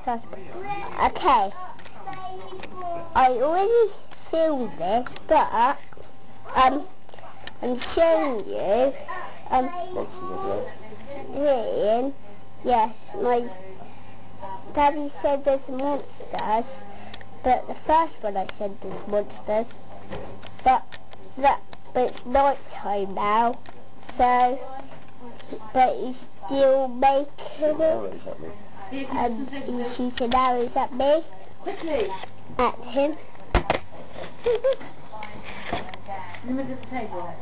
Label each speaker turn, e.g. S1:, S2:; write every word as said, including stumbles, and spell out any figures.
S1: Okay. I already filmed this, but um, I'm showing you. Um, Ian, yeah, my daddy said there's monsters, but the first one I said there's monsters, but that, but it's night time now, so, but he's still making it, and he's shooting arrows at me, at him.
S2: In the middle of the table.